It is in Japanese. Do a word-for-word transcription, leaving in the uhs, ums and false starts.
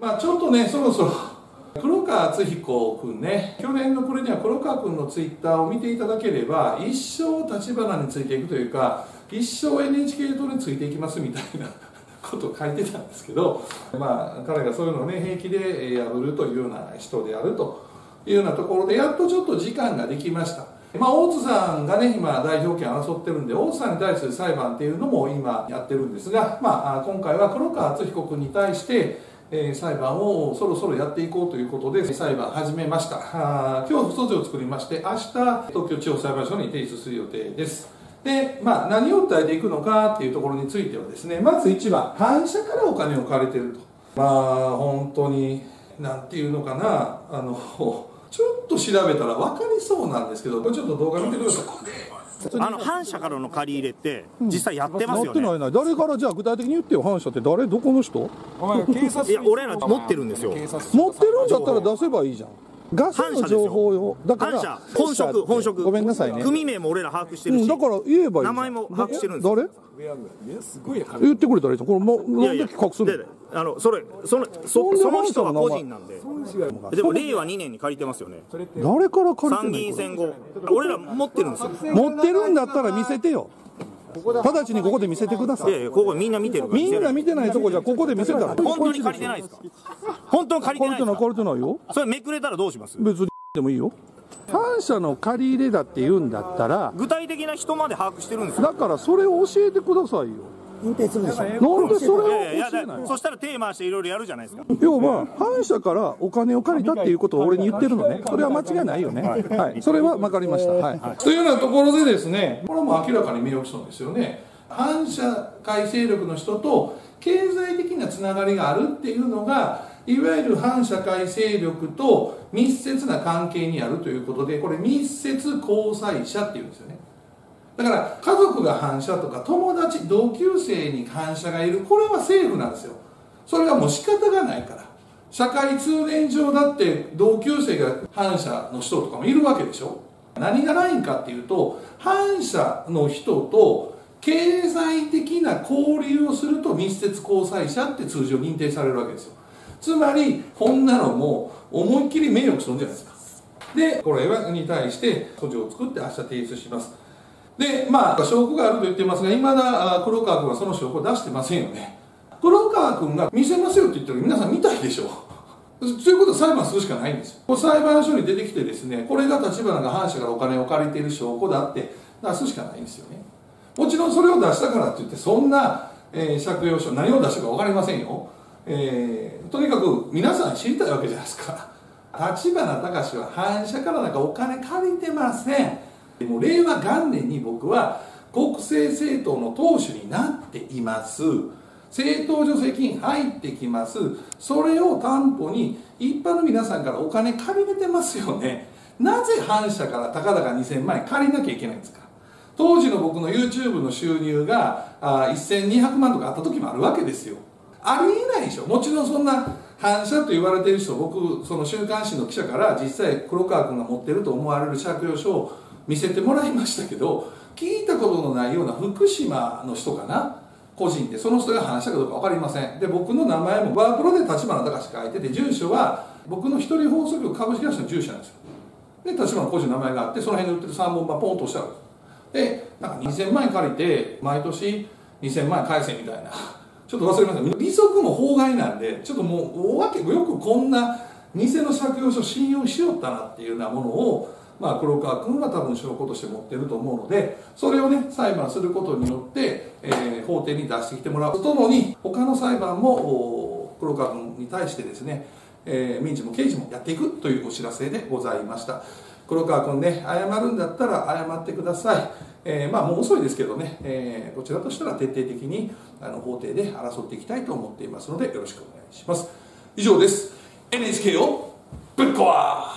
まあちょっとね、そろそろ黒川敦彦君ね、去年のこれには黒川君のツイッターを見ていただければ、一生立花についていくというか、一生 エヌエイチケー 党についていきますみたいなことを書いてたんですけど、まあ彼がそういうのをね、平気で破るというような人であるというようなところで、やっとちょっと時間ができました。まあ、大津さんがね、今代表権を争ってるんで、大津さんに対する裁判っていうのも今やってるんですが、まあ、今回は黒川敦彦君に対して、えー、裁判をそろそろやっていこうということで裁判始めました。あ今日不訴状を作りまして、明日東京地方裁判所に提出する予定です。で、まあ、何を訴えていくのかっていうところについてはですね、まずいちばん、反社からお金を借りてると。まあ本当になんていうのかな、あのちょっと調べたら分かりそうなんですけど、これちょっと動画見てください。 あの反社からの借り入れって実際やってますよね。 やってないな。誰からじゃあ具体的に言ってよ。反社って誰？どこの人？ お前警察。いや俺ら持ってるんですよ。 持ってるんだったら出せばいいじゃん。ガスの情報よ。だから反社本職本職。 ごめんなさいね。 組名も俺ら把握してるし。 うん、だから言えばいい。 名前も把握してるんです。 誰？言ってくれたらいいじゃん。これもうなんで隠すの？ あのそれそのそその人は個人なんで。でもれいわにねんに借りてますよね。 誰から借りてんの？ 参議院選後。俺ら持ってるんですよ。 持ってるんだったら見せてよ。直ちにここで見せてください。 いやいや、ここみんな見てるから。 みんな見てないとこじゃここで見せたら。 本当に借りてないですか？本当に借りてないですか？ 借りてないよ。 それめくれたらどうします？ 別にでもいいよ。反社の借り入れだって言うんだったら、 具体的な人まで把握してるんですよ。 だからそれを教えてくださいよ。 隠蔽するでしょ。 なんでそれを教えない？ そしたら手回していろいろやるじゃないですか。 要は反社からお金を借りたっていうことを俺に言ってるのね。それは間違いないよね。はい、それは分かりました。はい。 というようなところでですね、これも明らかに名誉毀損ですよね。反社会勢力の人と経済的なつながりがあるっていうのが、いわゆる反社会勢力と密接な関係にあるということで、これ密接交際者っていうんですよね。だから家族が反社とか友達同級生に反社がいる、これはセーフなんですよ。それはもう仕方がないから。社会通念上だって同級生が反社の人とかもいるわけでしょ。何がないんかっていうと、反社の人と経済的な交流をすると密接交際者って通常認定されるわけですよ。つまりこんなのも思いっきり名誉毀損じゃないですか。でこれに対して訴状を作って明日提出します。でまあ証拠があると言ってますが、いまだ黒川君はその証拠を出してませんよね。黒川君が見せますよって言ったら皆さん見たいでしょう。ということは裁判するしかないんですよ。裁判所に出てきてですね、これが立花が反社からお金を借りている証拠だって出すしかないんですよね。もちろんそれを出したからって言ってそんな、えー、借用書何を出したか分かりませんよ。えー、とにかく皆さん知りたいわけじゃないですか。立花隆は反社からなんかお金借りてません。もう令和元年に僕は国政政党の党首になっています。政党助成金入ってきます。それを担保に一般の皆さんからお金借りれてますよね。なぜ反社からたかだかにせんまんえん借りなきゃいけないんですか。当時の僕の YouTube の収入があせんにひゃくまんとかあった時もあるわけですよ。ありえないでしょ。もちろんそんな反社と言われている人、僕その週刊誌の記者から実際黒川君が持ってると思われる借用書を見せてもらいましたけど、聞いたことのないような福島の人かな、個人でその人が反社かどうか分かりません。で僕の名前もワープロで立花隆書いてて、住所は僕の一人放送局株式会社の住所なんですよ。で立花個人の名前があって、その辺に売ってるさんぼんまんポンと押してある。でなんかにせんまんえん借りて毎年にせんまんえん返せみたいな、ちょっと忘れました。利息も法外なんで、ちょっともうおわけよくこんな偽の借用書信用しよったなっていうようなものを、まあ、黒川君は多分証拠として持ってると思うので、それをね裁判することによって、えー、法廷に出してきてもらうとともに、他の裁判も黒川君に対してですね、えー、民事も刑事もやっていくというお知らせでございました。黒川君ね、謝るんだったら謝ってください。えー、まあもう遅いですけどね、えー、こちらとしたら徹底的にあの法廷で争っていきたいと思っていますので、よろしくお願いします。以上です。エヌエイチケー をぶっ壊